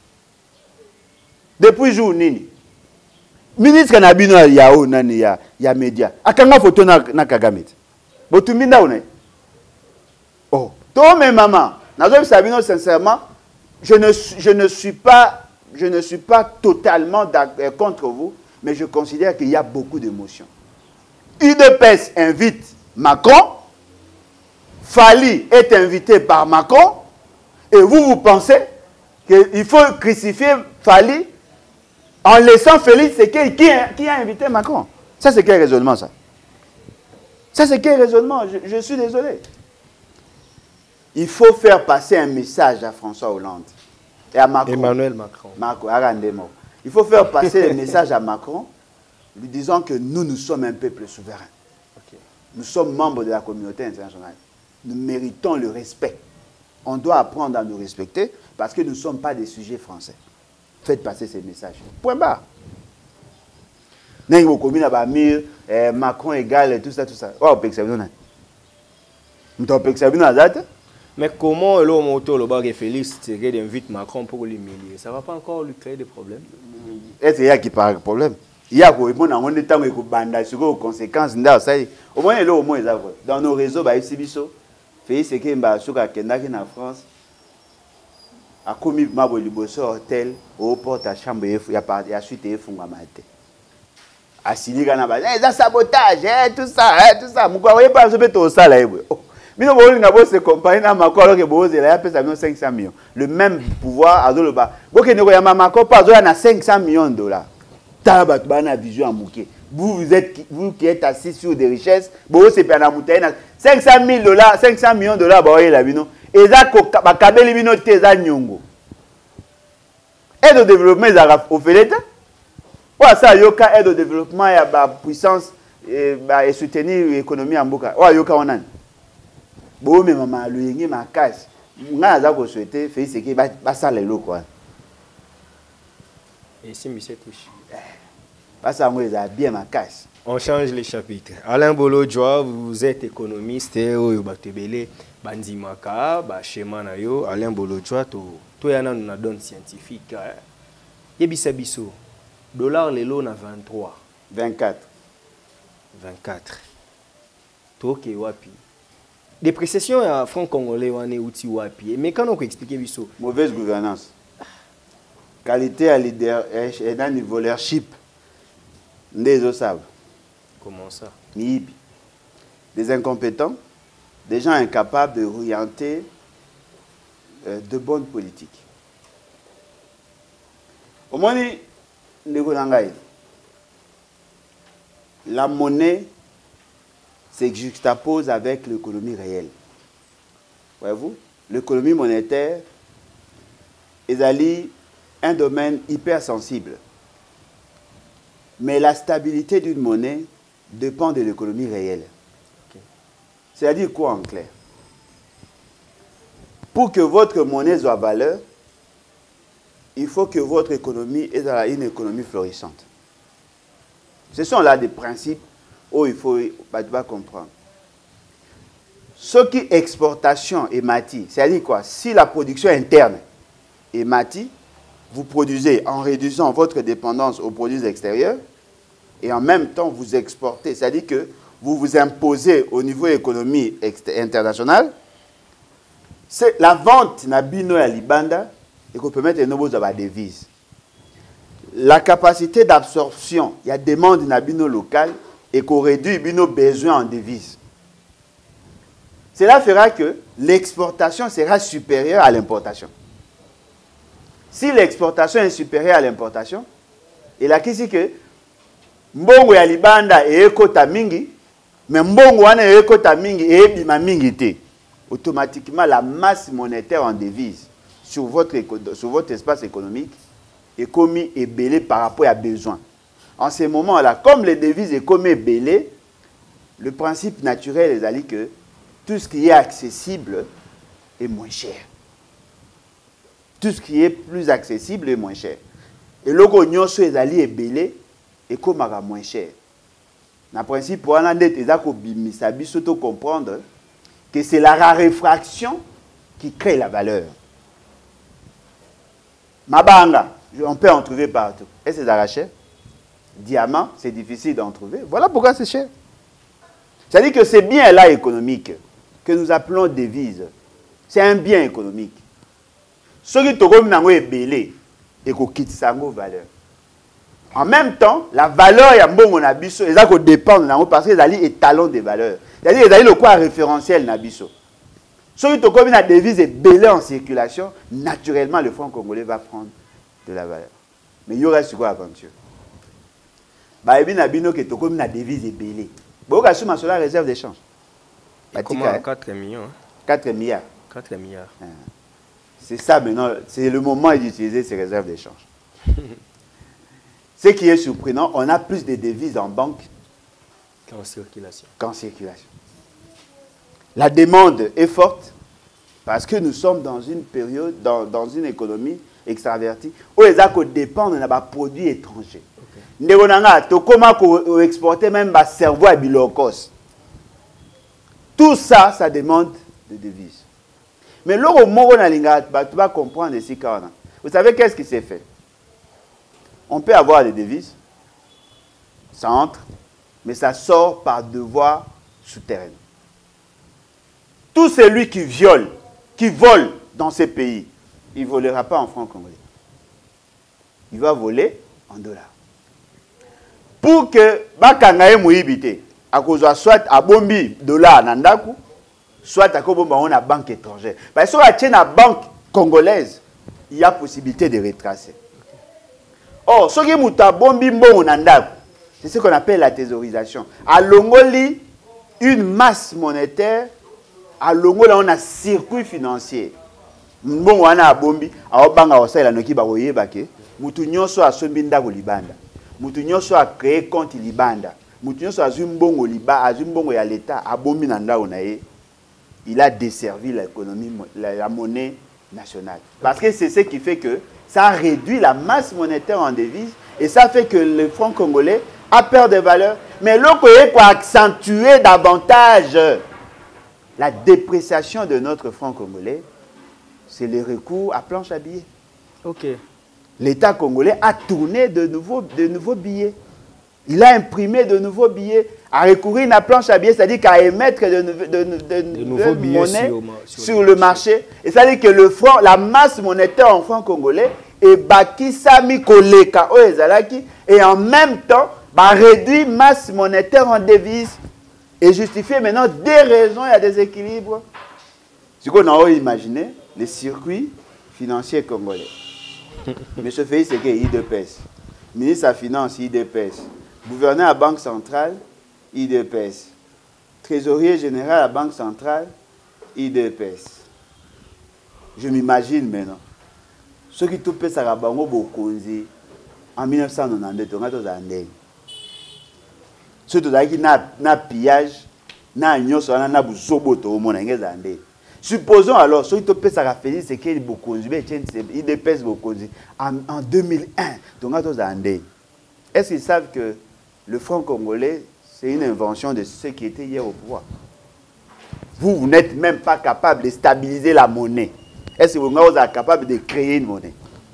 Depuis jour nini. Ministre na bino ya o nani ya ya media. Akanga photo na na Kagame. Botumbi ndaone. Oh, toi mes maman, nazo sabino sincèrement, je ne je ne suis pas je ne suis pas totalement contre vous, mais je considère qu'il y a beaucoup d'émotions. I D P S invite Macron, Fali est invité par Macron, et vous, vous pensez qu'il faut crucifier Fali en laissant Félix Tshisekedi qui, qui a invité Macron? Ça, c'est quel raisonnement, ça? Ça, c'est quel raisonnement? je, je suis désolé. Il faut faire passer un message à François Hollande et à Macron. Emmanuel Macron. Macron, il faut faire passer le message à Macron, lui disant que nous, nous sommes un peuple souverain. Nous sommes membres de la communauté internationale. Nous méritons le respect. On doit apprendre à nous respecter parce que nous ne sommes pas des sujets français. Faites passer ces messages. Point barre. Macron égal et tout ça, tout ça. Mais comment le moto le bar Félix Tshisekedi invite Macron pour l'humilier? Ça ne va pas encore lui créer des problèmes? Est-ce qu'il y a qui parle de problème? Il y a des conséquences. Dans nos réseaux, Félix Tshisekedi en France a commis un hôtel au port à chambre et il a suite et a signé un sabotage, tout ça, tout ça. Vous ne voyez pas ce ça là. cinq cents millions. Le même pouvoir à Zoloba. Il cinq cents millions de dollars. Vous, vous, êtes, vous qui êtes assis sur des richesses, cinq cent mille dollars, cinq cents millions de dollars, et ça, et de développement, au fait, Oyo ça yoka aide au développement ya ba puissance et ba soutenir l'économie en mboka. Oyo yoka onani. Bo me mama luyengi makasi. Nga za ko souhaiter Félix Tshisekedi ba ba sala eloko wana. Et si monsieur touche. Ba ça ngo eza bien makasi. On change les chapitres. Alain Bolodjoa, vous êtes économiste et oyo batebele bandimaka ba schéma na yo. Alain Bolodjoa to to yana na donne scientifique. Yebisa biso. Dollar lelo na vingt-trois. vingt-quatre. vingt-quatre. Toke wapi. Dépréciation à franc congolais wane outi wapi. Mais quand on peut expliquer biso. Mauvaise gouvernance. Qualité à leader et dans niveau leadership. Ndezo savent. Comment ça? Mibi. Des incompétents, des gens incapables de orienter euh, de bonnes politiques. Au moins, la monnaie se juxtapose avec l'économie réelle. Voyez-vous, l'économie monétaire est un domaine hyper sensible. Mais la stabilité d'une monnaie dépend de l'économie réelle. Okay. C'est-à-dire quoi en clair? Pour que votre monnaie soit valeur, il faut que votre économie ait une économie florissante. Ce sont là des principes où il faut pas comprendre. Ce qui est exportation et mati, c'est-à-dire quoi? Si la production interne est mati, vous produisez en réduisant votre dépendance aux produits extérieurs et en même temps vous exportez, c'est-à-dire que vous vous imposez au niveau économique international. C'est la vente na bino ya libanda et qu'on peut mettre une nouvelle devise. La capacité d'absorption, il y a demande na bino local et qu'on réduit bino besoin en devises. Cela fera que l'exportation sera supérieure à l'importation. Si l'exportation est supérieure à l'importation, il a qu'ici que mbongo ya libanda e ekota mingi, mais mbongo wana e ekota mingi e bima mingi te. Automatiquement, la masse monétaire en devise sur votre, sur votre espace économique est commis et belé par rapport à besoin. En ce moment-là, comme les devises est commis et belé, le principe naturel est que tout ce qui est accessible est moins cher. Tout ce qui est plus accessible est moins cher. Et le nyonso ezali ebele et comme moins cher. Le principe pour un biso comprendre que c'est la raréfaction qui crée la valeur. Mabanga, on peut en trouver partout. Et c'est cher. Diamant, c'est difficile d'en trouver. Voilà pourquoi c'est cher. C'est-à-dire que c'est bien là économique que nous appelons devise. C'est un bien économique. Ce qui est belé et qui quitte sa valeur. En même temps, la valeur ya mbongo na biso eza ko dépendre nango parce que ezali étalon des valeurs. C'est-à-dire ezali le quoi référentiel na biso. Ce qui est comme une devise est belé en circulation, naturellement le franc congolais va prendre de la valeur. Mais il y aura sur quoi aventure. Ba ebi na bino que to comme une devise est belé. Boka suma sur la réserve d'échange. Comment quatre millions? quatre milliards. quatre milliards. Ah. C'est ça maintenant, c'est le moment d'utiliser ces réserves d'échange. Ce qui est surprenant, on a plus de devises en banque qu'en circulation. Qu'en circulation. La demande est forte parce que nous sommes dans une période, dans, dans une économie extravertie où les accords dépendent de produits étrangers. Nous avons exporter même des cerveaux à bilocos. Tout ça, ça demande des devises. Mais là, tu vas comprendre ici. Vous savez qu'est-ce qui s'est fait? On peut avoir des devises, ça entre, mais ça sort par devoir souterrain. Tout celui qui viole, qui vole dans ces pays, il ne volera pas en francs congolais. Il va voler en dollars. Pour que Bakangaye Mouibité, à cause de soit à bombi dollars nandaku, soit à cause de la banque étrangère. Parce que si on a une banque congolaise, il y a possibilité de retracer. Or, ce qui est bombi mbongo nandaku, c'est ce qu'on appelle la thésaurisation. À Longoli, une masse monétaire, à Longoli, on a un circuit financier. Mbongo wana bombi, a obanga osala noki ba oyeba ke, mutu nyonso asombi ndako libanda. mutu nyonso a créé compte libanda mutu nyonso azwi mbongo liba azwi mbongo ya l'état abomi na ndao na ye il a desservi l'économie la, la monnaie nationale parce que c'est ce qui fait que ça réduit la masse monétaire en devise et ça fait que le franc congolais a peur de valeur mais l'autre pour accentuer davantage la dépréciation de notre franc congolais c'est le recours à planche à billets. Ok. L'État congolais a tourné de nouveaux, de nouveaux billets. Il a imprimé de nouveaux billets, a recouru à une planche à billets, c'est-à-dire qu'à émettre de, de, de, de, de nouveaux billets monnaie sur, sur, sur le marché. marché. Et c'est-à-dire que le franc, la masse monétaire en franc congolais est baki sami koleka o ezalaki et en même temps bah, réduit masse monétaire en devise et justifier maintenant des raisons il y a des équilibres. Ce qu'on a imaginé, les circuits financiers congolais. Monsieur Félix, c'est que I D P S. Ministre de la Finance, I D P S. Gouverneur à la Banque centrale, I D P S. Trésorier général à la Banque centrale, I D P S. Je m'imagine maintenant. Ceux qui tout pèsent à la Banque en mille neuf cent quatre-vingt-douze, on a tous un dingue. Ceux qui ont pillage, na nyos, on a buzoboto au monde, on a un dingue. Supposons alors, ceux qui ont ça Félix, c'est qu'il y a I D P S en, en deux mille un. Donc, est-ce qu'ils savent que le franc congolais, c'est une invention de ceux qui étaient hier au pouvoir? Vous, vous n'êtes même pas capable de stabiliser la monnaie. Est-ce que vous êtes capable de créer une monnaie?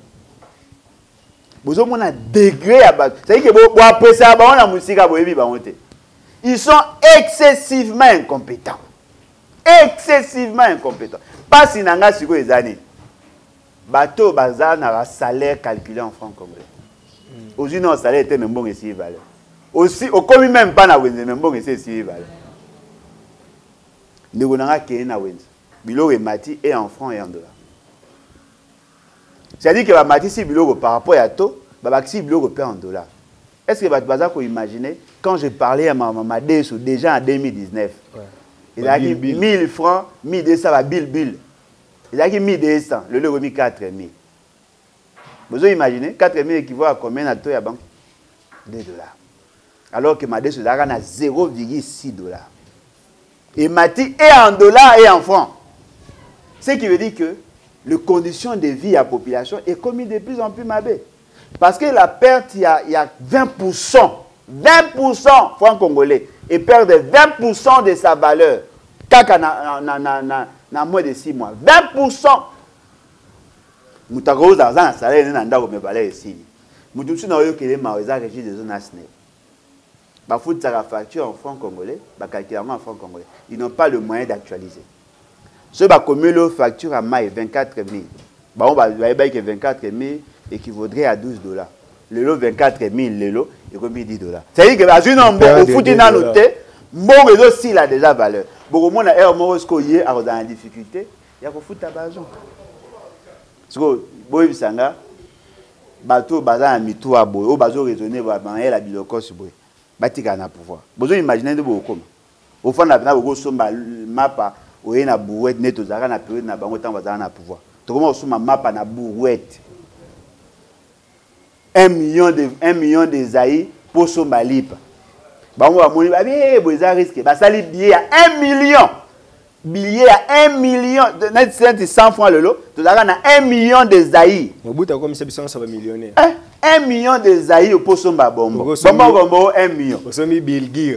Vous avez un degré à bas. C'est-à-dire que vous appréciez la musique à ils sont excessivement incompétents. Excessivement incompétent. Pas si nanga siko les années. Bateau bazar n'a un salaire calculé en francs congolais. Aujourd'hui non salaire était même bon ici valeur. Aussi au commis même pas na wenze même bon ici valeur. Ndeko nanga kene na wenze. Bilo et mati et en francs et en dollars. C'est-à-dire que ba mati si bilo par rapport à to, ba baxi bilo paie en dollars. Est-ce que bazar bazar ko imaginer quand j'ai parlé à ma maman déjà en deux mille dix-neuf. Ouais. Il a dit mille francs, mille deux cents, bill, bill. Il a dit mille deux cents, le lot mis quatre mille. Vous imaginez, quatre mille équivaut à combien à la banque? deux dollars. Alors que ma dette a zéro virgule six dollars. Et Mati est en dollars et en francs. Ce qui veut dire que les conditions de vie à la population est commis de plus en plus mabé. Parce que la perte, il y a, il y a vingt pour cent. vingt pour cent francs congolais. Et perd de vingt pour cent de sa valeur. Kaka na, na, na, na, na moins de six mois. vingt pour cent. Moutago dans un salaire nanda au mebalé ici. Moutoutou na yo kele maoza régie de zone asne. Ba fout sa facture en francs congolais, ba calculer en francs congolais. Ils n'ont pas le moyen d'actualiser. Ce ba comme le facture à mai vingt-quatre mille. Ba on va ba que vingt-quatre mille équivaudrait à douze dollars. Le lot vingt-quatre mille, le lot, il y a dix dollars. C'est-à-dire que dans une ombre, au foot, il a noté, bon réseau, s'il a déjà valeur. Beaucoup de monde a eu dans la difficulté, il y a un foot à bazon. Parce que, boy, bisanga, bateau, bazan, mitou, à boy, au bateau raisonné, il y a la bilocos, boy. Batika na pouvoir. Vous imaginez de beaucoup. Au fond, la pena, vous sommes mapa, où il y a une bouette, net aux arènes, à période, na bango, tant bazan na pouvoir. Tout le monde sommes mapa, na bouette. Un million de un million de zaï pour son malip. Bah on va mourir. Bah bien, vous avez risqué. Bah ça les billets à un million. Billet à un million. De cent francs le lot. Tu as un million de zaï. Au bout de comme ça, ça va millionnaire. Un million de zaï pour son babombo. Bombo bombo un million. Pour son Bill Gear.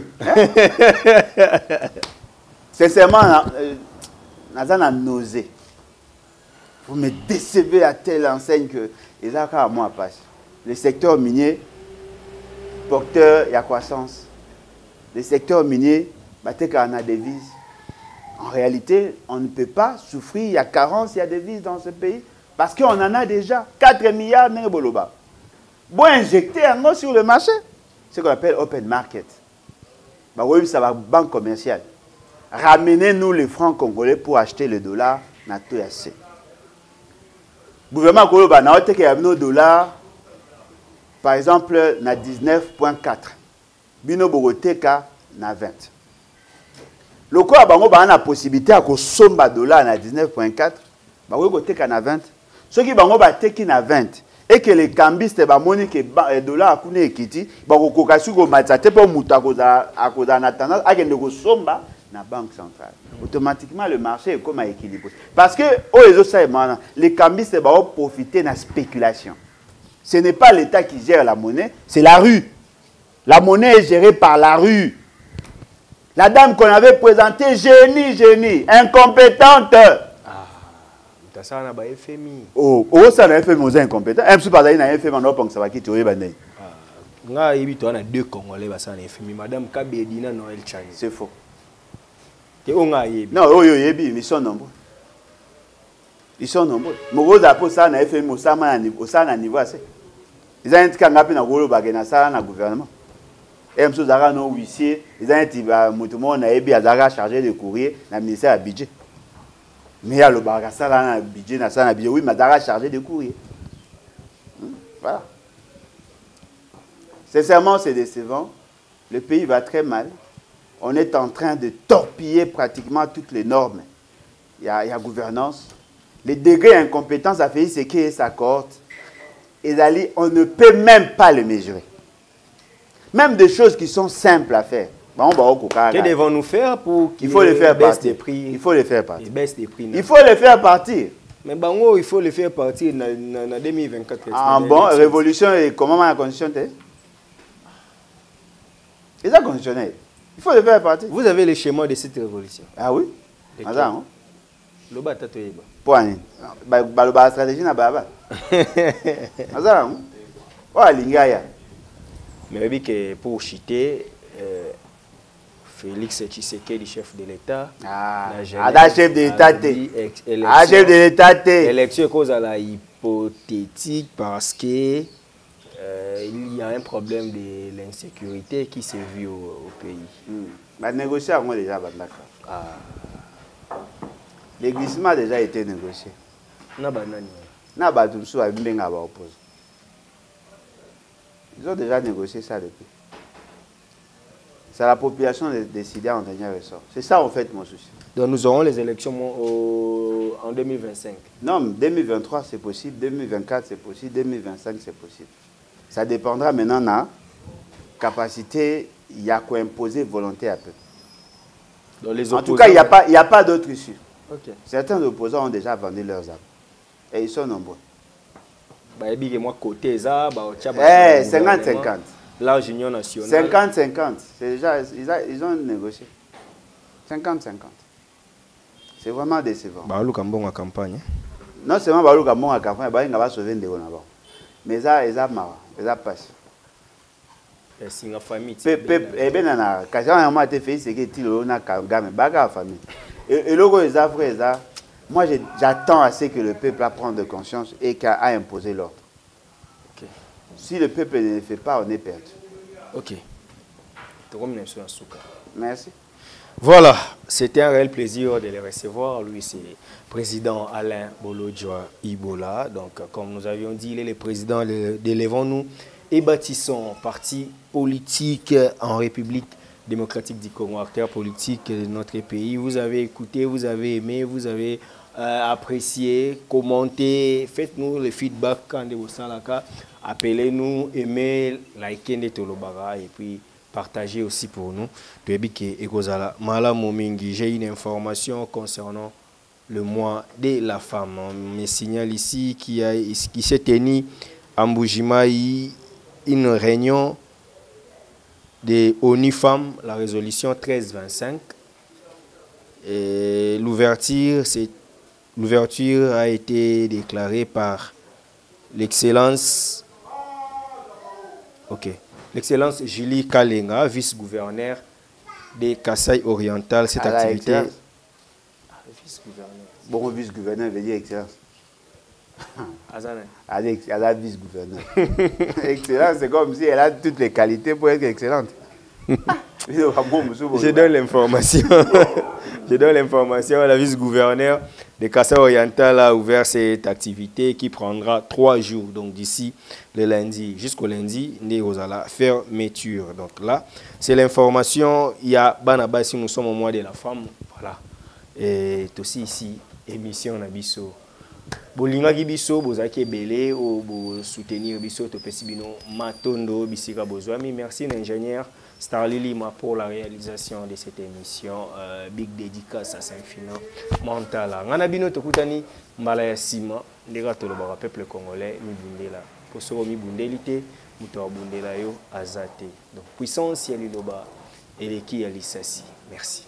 Sincèrement, Nazan a nausé. Vous me décevez à telle enseigne que les accords à moi passent. Le secteur minier, porteur, il y a croissance. Le secteur minier, il y a des devises. En réalité, on ne peut pas souffrir, il y a carence, il y a des devises dans ce pays. Parce qu'on en a déjà quatre milliards de boloba. Bon, injecter un mot sur le marché, c'est ce qu'on appelle open market. Bah oui, ça va banque commerciale. Ramenez-nous les francs congolais pour acheter le dollar, na tout assez. Le gouvernement congolais, na ote que nos dollars. Par exemple, na dix-neuf virgule quatre. Bino Bogoteka na vingt. Le quoi bango ba na possibilité à ko somba dollar na dix-neuf virgule quatre, ba ko teka na vingt. Ceux qui bango ba teki na vingt, et que les cambistes ba moni que dollar akune ekiti ba ko kokasu ko matsate po muta ko za akoza na tendance akende ko somba na banque centrale. Automatiquement le marché est comme équilibré parce que oh les autres ça les cambistes ba profiter na spéculation. Ce n'est pas l'État qui gère la monnaie, c'est la rue. La monnaie est gérée par la rue. La dame qu'on avait présentée, génie, génie, incompétente. Ça na ba F M I. Oh, oh ça na F M I, on incompétent. Un peu par là, na F M I, on a pas ça va quitter bande. Ah, nga yebi to na deux Congolais ba ça na F M I, madame Kabedina Noël Chang. C'est faux. Te on nga yebi. Non, oh yo yebi, ils sont nombreux. Ils sont nombreux. Mogo za po ça na F M I, ça na niveau, ça na niveau assez. Ils ont un petit kangapi na golo ba na ça na gouvernement. Et M. Zara no huissier, ils ont un petit ba mutumo na yebi azara chargé de courrier na ministère à budget. Mais il y a le barassa là, le budget, na budget. Oui, Madara chargé de courrier. Voilà. Sincèrement, c'est décevant. Le pays va très mal. On est en train de torpiller pratiquement toutes les normes. Il y a, il y a gouvernance. Les degrés d'incompétence a fait ce qui est sa cohorte. Et d'aller, on ne peut même pas le mesurer. Même des choses qui sont simples à faire. Que devons-nous faire pour qu'il il faut les faire baisse partir. des prix? Il faut les faire partir. Baisse des prix. Il faut les faire partir. Mais bango, il faut les faire partir en deux mille vingt-quatre. Ah bon, révolution et comment la constitution est? C'est ça conditionnel. Il faut les faire partir. Vous avez le schéma de cette révolution? Ah oui? Ah non? Le bas tatoué. Point. La stratégie n'a pas. Ah ça non? Oh l'ingaya. Mais oui que pour chiter. Félix Tshisekedi, chef de l'État. Ah, ah chef de l'État. Ah, chef de l'État. L'élection cause à la hypothétique parce que euh, il y a un problème de l'insécurité qui se vit au, au pays. Hmm. Bah, négocier avant déjà, ah. Les glissements a déjà été négociés. Na banani. Na badumsu a bien opposé. Ils ont déjà négocié ça depuis. C'est la population de décider en dernier ressort. C'est ça en fait mon souci. Donc nous aurons les élections au, en deux mille vingt-cinq. Non, deux mille vingt-trois c'est possible, deux mille vingt-quatre c'est possible, deux mille vingt-cinq c'est possible. Ça dépendra maintenant de la capacité, il y a quoi imposer volonté à peu. Donc, les en tout cas, il n'y a pas, a pas d'autre issue. Okay. Certains opposants ont déjà vendu leurs armes. Et ils sont nombreux. Eh, cinquante cinquante. Large union nationale. cinquante cinquante. C'est déjà, ils, a, ils ont négocié. cinquante cinquante. C'est vraiment décevant. Baoulou Kambon en campagne. Non seulement Baoulou Kambon en campagne, il va sauver des gens. Mais ça, ils ont marre. Ils ont passé. C'est une famille. Eh bien, quand on a été fait, c'est que tu as gamme, bagarre famille. Et le gros, ils ont fait ça. Moi, j'attends à ce que le peuple prenne de conscience et qu'à imposer l'ordre. Okay. Si le peuple ne le fait pas, on est perdu. Ok. Merci. Voilà, c'était un réel plaisir de les recevoir. Lui, c'est le président Alain Bolodjoa Ibola. Donc, comme nous avions dit, il est le président de Lèvons-nous et bâtissons parti politique en République démocratique du Congo, acteur politique de notre pays. Vous avez écouté, vous avez aimé, vous avez euh, apprécié, commenté. Faites-nous le feedback quand vous salaka. Appelez-nous, aimez, likez les tolobara et puis partagez aussi pour nous. J'ai une information concernant le mois de la femme. On me signale ici qu'il qui s'est tenu à Mbujimaï une réunion de ONU Femmes, la résolution treize vingt-cinq. Et l'ouverture, c'est l'ouverture a été déclarée par l'excellence, ok, l'excellence Julie Kalenga, vice-gouverneur de Kasaï Oriental. Cette à activité. Ah, vice-gouverneur. Bon, vice-gouverneur veut dire excellence. À la vice-gouverneur. Excellence, c'est comme si elle a toutes les qualités pour être excellente. Je donne l'information. Je donne l'information. La vice-gouverneur de Kasaï Oriental a ouvert cette activité qui prendra trois jours. Donc d'ici le lundi jusqu'au lundi, nous allons faire fermeture. Donc là, c'est l'information. Il y a Banaba si nous sommes au mois de la femme. Voilà. Et aussi ici, émission Nabiso. bolingaki biso bozaki ebele o bo soutenir biso to pesi bino matondo bisika bozwami. Merci l'ingénieur Starly Lima pour la réalisation de cette émission. Euh, big dédicace à Saint-Finan Mantala. Ngana bino tokutani mbala ya sima ndeka tolobaka peuple congolais mibundela. Posoro mibundelité muto abundela yo azate. Donc puissance ya liloba eleki ya lisasi. Merci.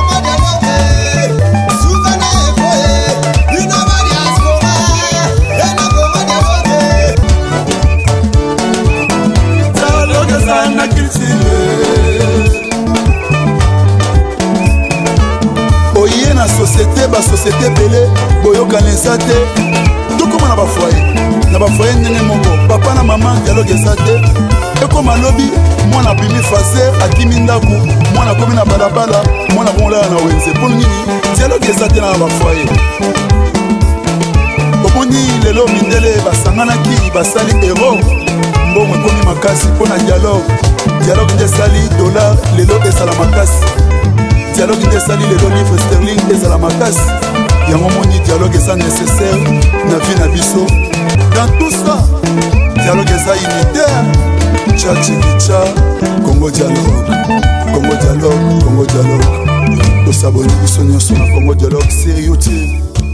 Oye na société ba société belé boyoka lensa te tokoma na ba foyer na ba foyer ndenge moko papa na mama dialogue eza te ekoma lobi mwana bimi faser akimi ndaku mwana komi na balabala mwana kongola na wenze ponu nini dialogue eza te na ba foyer omoni lelo mindele basanganaki basali hero mbongo ekomi makasi mpona dialogue dialogue nde esali dollar lelo ezala makasi dialogue nde esali lelo livre sterling ezala makasi yango moni dialogue eza nécessaire na vie na biso dans tout ça dialogue eza unitaire tcha tchikicha Congo dialogue Congo dialogue Congo dialogue tosaboni biso nyonso na Congo dialogue sur YouTube.